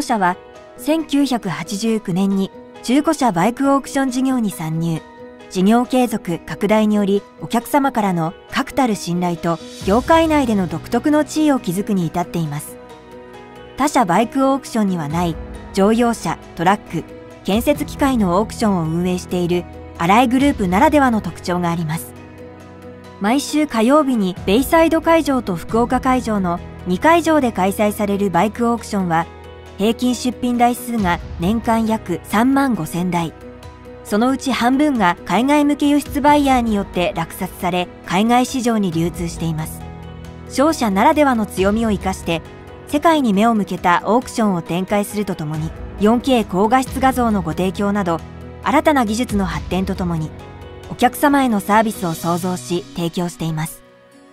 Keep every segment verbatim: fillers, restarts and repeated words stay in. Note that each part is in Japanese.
社はせんきゅうひゃくはちじゅうきゅうねんに中古車バイクオークション事業に参入。事業継続拡大によりお客様からの確たる信頼と業界内での独特の地位を築くに至っています。他社バイクオークションにはない乗用車、トラック、建設機械のオークションを運営している新井グループならではの特徴があります。毎週火曜日にベイサイド会場と福岡会場のにかいじょうで開催されるバイクオークションは平均出品台数が年間約さんまんごせんだい。そのうち半分が海外向け輸出バイヤーによって落札され海外市場に流通しています。商社ならではの強みを生かして世界に目を向けたオークションを展開するとともに よんケー 高画質画像のご提供など新たな技術の発展とともにお客様へのサービスを創造し提供しています。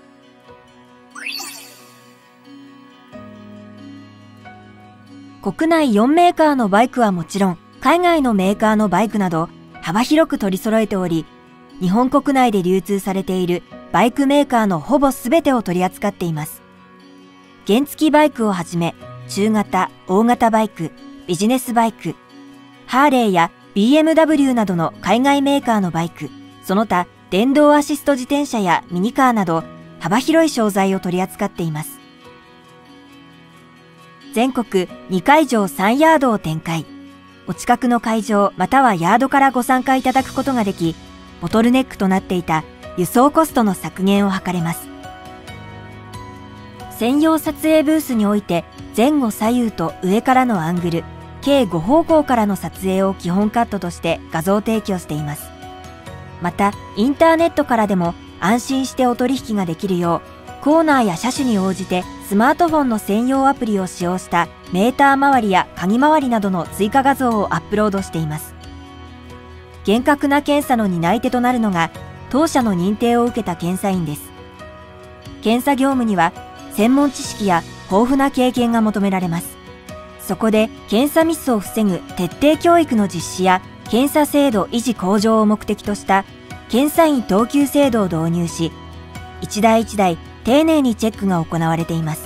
国内よんメーカーのバイクはもちろん海外のメーカーのバイクなど幅広く取り揃えており、日本国内で流通されているバイクメーカーのほぼ全てを取り扱っています。原付バイクをはじめ、中型、大型バイク、ビジネスバイク、ハーレーや ビーエムダブリュー などの海外メーカーのバイク、その他電動アシスト自転車やミニカーなど幅広い商材を取り扱っています。全国にかいじょうさんヤードを展開。お近くの会場またはヤードからご参加いただくことができ、ボトルネックとなっていた輸送コストの削減を図れます。専用撮影ブースにおいて前後左右と上からのアングル、計ご方向からの撮影を基本カットとして画像提供しています。また、インターネットからでも安心してお取引ができるよう、コーナーや車種に応じてスマートフォンの専用アプリを使用したメーター周りや鍵周りなどの追加画像をアップロードしています。厳格な検査の担い手となるのが当社の認定を受けた検査員です。検査業務には専門知識や豊富な経験が求められます。そこで検査ミスを防ぐ徹底教育の実施や検査精度維持向上を目的とした検査員等級制度を導入し、一台一台丁寧にチェックが行われています。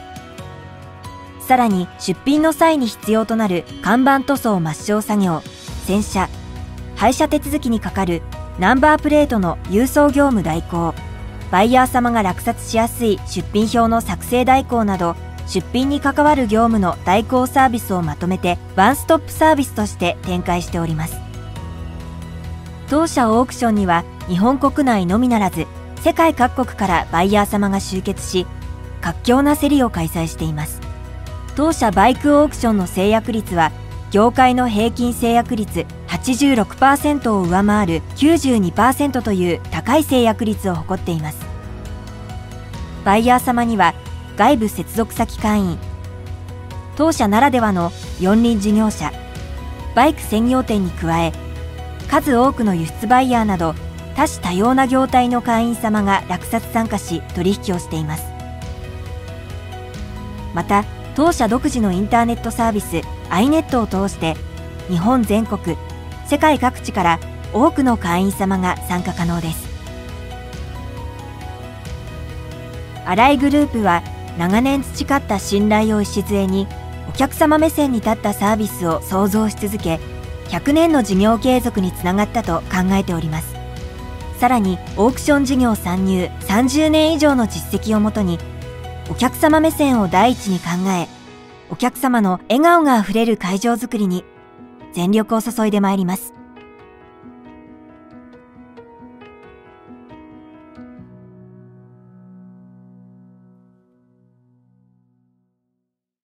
さらに出品の際に必要となる看板塗装抹消作業、洗車、廃車手続きにかかるナンバープレートの郵送業務代行、バイヤー様が落札しやすい出品表の作成代行など、出品に関わる業務の代行サービスをまとめてワンストップサービスとして展開しております。当社オークションには日本国内のみならず世界各国からバイヤー様が集結し、活況な競りを開催しています。当社バイクオークションの成約率は、業界の平均成約率 はちじゅうろくパーセント を上回る きゅうじゅうにパーセント という高い成約率を誇っています。バイヤー様には外部接続先会員、当社ならではの四輪事業者、バイク専業店に加え、数多くの輸出バイヤーなど多種多様な業態の会員様が落札参加し取引をしています。また、当社独自のインターネットサービス アイネット を通して日本全国、世界各地から多くの会員様が参加可能です。新井グループは長年培った信頼を礎にお客様目線に立ったサービスを創造し続け、ひゃくねんの事業継続につながったと考えております。さらにオークション事業参入さんじゅうねん以上の実績をもとに、お客様目線を第一に考え、お客様の笑顔があふれる会場づくりに全力を注いでまいります。